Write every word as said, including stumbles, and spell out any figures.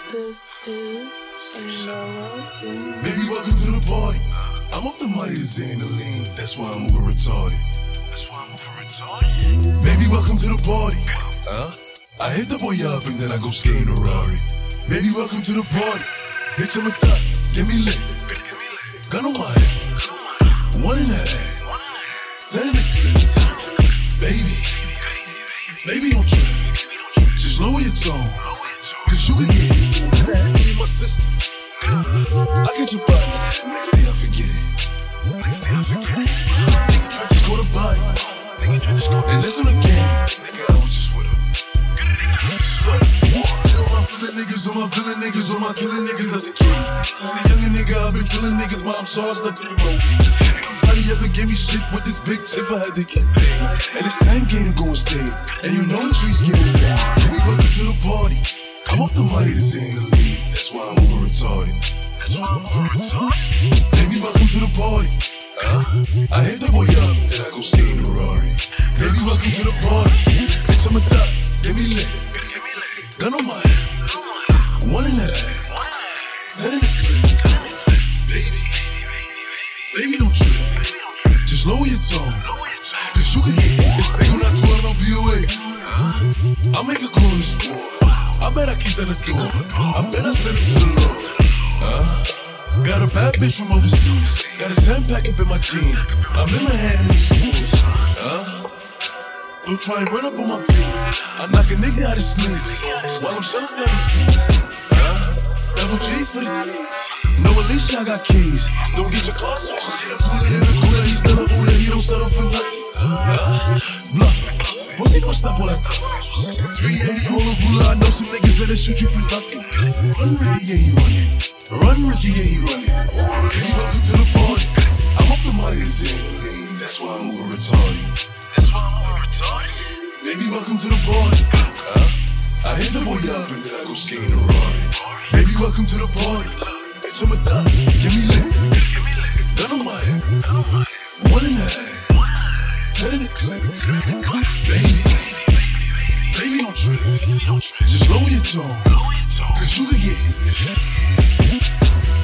This is a melody. Baby, welcome to the party. I'm off the money to Xandaline. That's why I'm moving retarded. That's why I'm moving retarded. Baby, welcome to the party. Huh? I hit the boy up and then I go skate in a Rari. Baby, welcome to the party. Bitch, I'm a thot. Get me lit. Gun on my head. One and a half. Ten in the clip. Baby. Baby, don't trip. Just lower your tone. Cause you can get it. Me and my sister. I get your body. Next day I forget it. Nigga try to score the body. And that's on the game. Nigga, I was just with her. Look, yo, I'm feeling niggas on my villain niggas on my killing niggas as a kid. Since a younger nigga, I've been drilling niggas, but I'm charged up in the road. Nobody ever gave me shit with this big tip, I had to get paid. And it's ten K to go and stay. And you know the trees getting laid. We welcome to the party. I'm off the money to Xandaline. That's why I'm moving retarded. That's why I'm moving retarded. Baby, welcome to the party. Uh, I hit the boy up, then I go skate in a Rari. Baby, welcome to the party. Bitch, I'm a thot. Get me lit. Gun on my head. One and a half. Ten in the clip. Baby. Baby, don't trip. Just lower your tone. Cause you can get it. It's big when I call it on P O A. I make a call in the sport. I bet I keep that at the door. I bet I send it to the Lord. Uh, got a bad bitch from overseas. Got a ten pack up in my jeans. I'm in my hand in the sports. Uh, don't try and run up on my feet. I knock a nigga out his sneaks while I'm shelling down his feet. Uh, double G for the T. No, at least I got keys. Don't get your car switched. Shit, I put it in the cooler. He's still a Uber. He don't settle for nothing. Uh, bluffing. What's he gonna stop all that stuff? three eighty on the ruler. I know some niggas that'll shoot you for nothing. Run, Ricky, yeah, he running. Run, Ricky, yeah, he running. Baby, welcome to the party. I'm off the money to Xandaline. That's why I'm moving retarded. That's why I'm moving retarded. Baby, welcome to the party. Huh? I hit the boy up and then I go skate in a Rari. Baby, welcome to the party. Bitch, I'm a thot. Get me lit. Gun on my head. One and a half. Ten in the clip. Baby. Baby, don't trip. Just lower your tone. Cause you can get it.